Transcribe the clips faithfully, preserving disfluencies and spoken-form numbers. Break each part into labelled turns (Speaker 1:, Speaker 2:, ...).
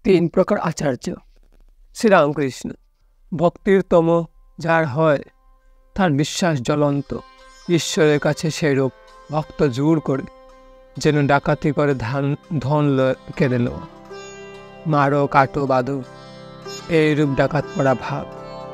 Speaker 1: তিন প্রকার আচার্য। শ্রীরামকৃষ্ণ। ভক্তির তম যার হয়, তার বিশ্বাস জ্বলন্ত, ঈশ্বরের কাছে সেইরূপ ভক্ত জোর করে, যেন ডাকাতি করে ধান ধন কেড়ে নেওয়া, মারো কাটো বাদো, এইরূপ ডাকাত পড়া ভাব।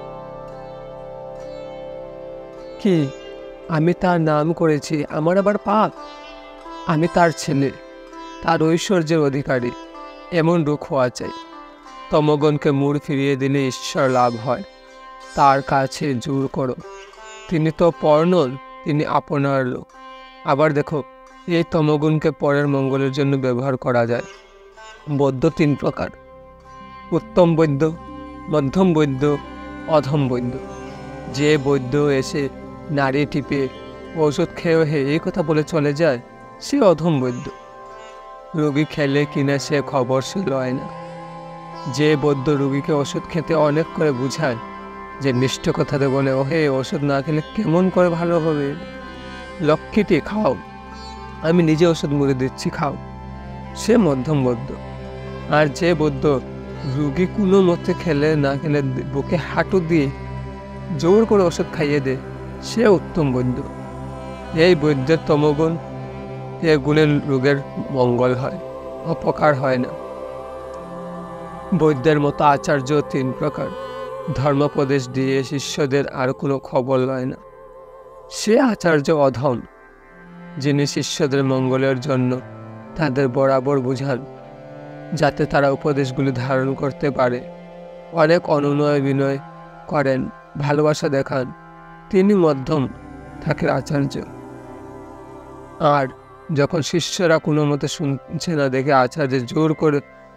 Speaker 1: কি আমি তার নাম করেছি, আমার আবার পাপ? আমি তার ছেলে, তার ঐশ্বর্যের অধিকারী, এমন রূপ হওয়া চাই। তমগণকে মুড় ফিরিয়ে দিলে ঈশ্বর লাভ হয়। তার কাছে জোর করো, তিনি তো পর নন, তিনি আপনার লোক। আবার দেখো, এই তমগুণকে পরের মঙ্গলের জন্য ব্যবহার করা যায়। বৈদ্য তিন প্রকার: উত্তম বৈদ্য, মধ্যম বৈদ্য, অধম বৈদ্য। যে বৈদ্য এসে নাড়ি টিপে ওষুধ খেয়ে হে এই কথা বলে চলে যায়, সে অধম বৈদ্য। রোগী খেলে কিনা সে খবর সে লয় না। যে বৈদ্য রোগীকে ওষুধ খেতে অনেক করে বুঝায়, যে মিষ্ট কথাতে বলে, ও হে ওষুধ না খেলে কেমন করে ভালো হবে, লক্ষ্মীটি খাও, আমি নিজে ওষুধ মুড়ে দিচ্ছি, খাও, সে মধ্যম বৈদ্য। আর যে বৈদ্য রোগী কোনো মতে খেলে না খেলে বুকে হাঁটু দিয়ে জোর করে ওষুধ খাইয়ে দেয়, সে উত্তম বৈদ্য। এই বৈদ্যের তমগুণ, এ গুণের রোগের মঙ্গল হয়, অপকার হয় না। বৈদ্যের মতো আচার্য তিন প্রকার: ধর্মোপদেশ দিয়ে শিষ্যদের আর কোনো খবর লয় না, সে আচার্য অধম। যিনি শিষ্যদের মঙ্গলের জন্য তাদের বরাবর বুঝান, যাতে তারা উপদেশগুলি ধারণ করতে পারে, অনেক অনুনয় বিনয় করেন, ভালোবাসা দেখান, তিনি মধ্যম থাকে আচার্য। আর যখন শিষ্যরা কোনো মতে শুনছে না দেখে আচার্য জোর করে,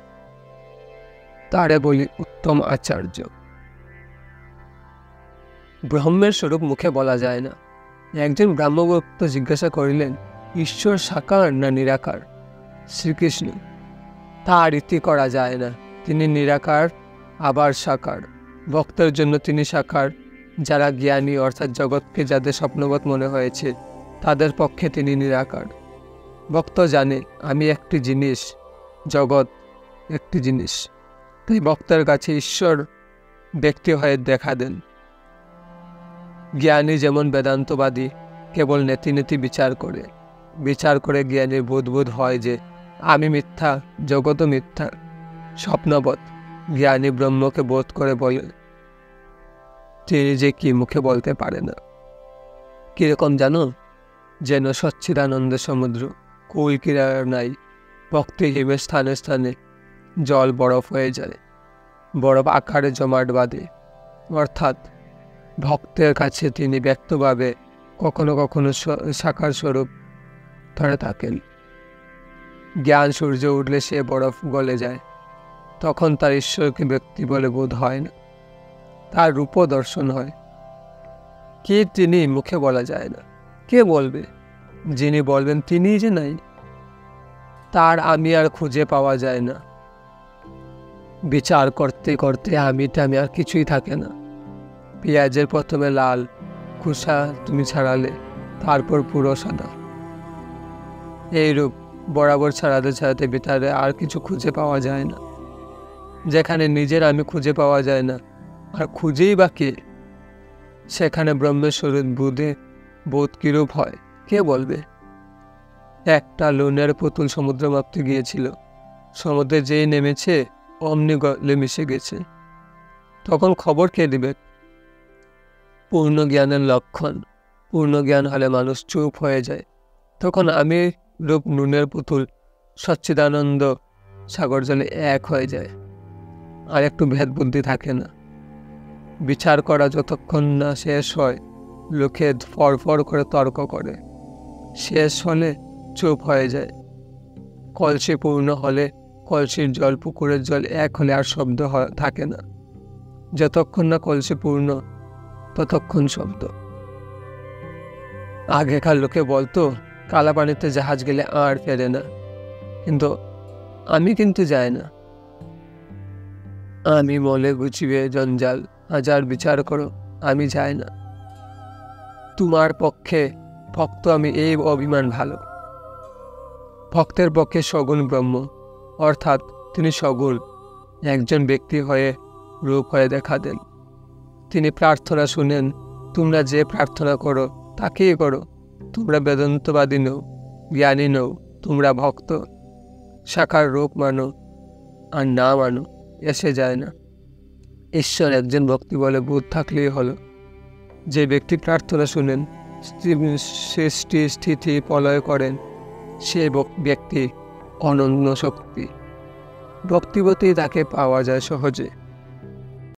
Speaker 1: তারে বলি উত্তম আচার্য। ব্রহ্মের স্বরূপ মুখে বলা যায় না। একজন ব্রাহ্মভক্ত জিজ্ঞাসা করিলেন, ঈশ্বর সাকার না নিরাকার? শ্রীকৃষ্ণ: তা রীতি করা যায় না, তিনি নিরাকার আবার সাকার। ভক্তের জন্য তিনি সাকার, যারা জ্ঞানী অর্থাৎ জগৎকে যাদের স্বপ্নবৎ মনে হয়েছে, তাদের পক্ষে তিনি নিরাকার। ভক্ত জানে আমি একটি জিনিস, জগৎ একটি জিনিস, তাই ভক্তের কাছে ঈশ্বর ব্যক্তি হয়ে দেখা দেন। জ্ঞানী যেমন বেদান্তবাদী কেবল নেতি নেতি বিচার করে, বিচার করে জ্ঞানীর বোধ বোধ হয় যে আমি মিথ্যা, জগৎও মিথ্যা, স্বপ্নবৎ। জ্ঞানী ব্রহ্মকে বোধ করে বলে, তিনি যে কি মুখে বলতে পারে না। কিরকম জানো? যেন সচ্চিদানন্দ সমুদ্র, কুল কিনারা নাই, ভক্তি হিমে স্থানে স্থানে জল বরফ হয়ে যায়, বরফ আকারে জমাট বাঁধে। অর্থাৎ ভক্তের কাছে তিনি ব্যক্তভাবে কখনো কখনো সাকার স্বরূপ ধরে থাকেন। জ্ঞান সূর্য উঠলে সে বরফ গলে যায়, তখন তার ঈশ্বরকে ব্যক্তি বলে বোধ হয় না, তার রূপ দর্শন হয়। কে তিনি মুখে বলা যায় না, কে বলবে? যিনি বলবেন তিনিই যে নাই, তার আমি আর খুঁজে পাওয়া যায় না। বিচার করতে করতে আমিটা আমি আর কিছুই থাকে না। পেঁয়াজের প্রথমে লাল খোসা তুমি ছাড়ালে, তারপর পুরো সাদা। এইরূপ বরাবর ছাড়াতে ছাড়াতে ভিতরে আর কিছু খুঁজে পাওয়া যায় না। যেখানে নিজের আমি খুঁজে পাওয়া যায় না, আর খুঁজেই বা কে? সেখানে ব্রহ্মের স্বরূপ বোধে বোধ কিরূপ হয়, কে বলবে? একটা লোনের পুতুল সমুদ্র মাপতে গিয়েছিল, সমুদ্রে যেই নেমেছে অমনি গলে মিশে গেছে। তখন খবর কে দিবে? পূর্ণ জ্ঞানের লক্ষণ। পূর্ণ জ্ঞান হলে মানুষ চুপ হয়ে যায়। তখন আমি রূপ নুনের পুতুল সচ্চিদানন্দ সাগর জলে এক হয়ে যায়, আর একটু ভেদ বুদ্ধি থাকে না। বিচার করা যতক্ষণ না শেষ হয়, লোকে ফরফর করে তর্ক করে, শেষ হলে চুপ হয়ে যায়। কলসি পূর্ণ হলে কলসির জল পুকুরের জল এক হলে আর শব্দ থাকে না। যতক্ষণ না কলসি পূর্ণ ততক্ষণ শব্দ। আগেকার লোকে বলতো কালা পানিতে জাহাজ গেলে আর ফেরে না, কিন্তু আমি কিন্তু যাই না। আমি মলে গুছিয়ে জঞ্জাল, হাজার বিচার করো, আমি যাই না। তোমার পক্ষে ভক্ত আমি, এই অভিমান ভালো। ভক্তের পক্ষে সগুণ ব্রহ্ম, অর্থাৎ তিনি সগুণ, একজন ব্যক্তি হয়ে রূপ হয়ে দেখা দেন। তিনি প্রার্থনা শুনেন। তোমরা যে প্রার্থনা করো তাকেই করো। তোমরা বেদান্তবাদী নও, জ্ঞানী নও, তোমরা ভক্ত। সাকার রূপ মানো আর না মানো এসে যায় না। ঈশ্বর একজন ভক্তি বলে বোধ থাকলেই হলো। যে ব্যক্তি প্রার্থনা শুনেন, সৃষ্টি স্থিতি প্রলয় করেন, সে ব্যক্তি অনন্য শক্তি। ভক্তিবতী তাকে পাওয়া যায় সহজে।